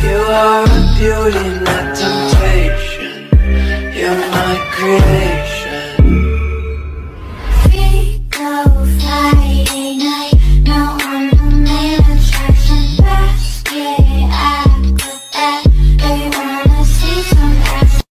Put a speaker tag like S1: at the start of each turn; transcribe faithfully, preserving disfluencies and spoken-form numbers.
S1: You are a beauty, not temptation. You're my creation.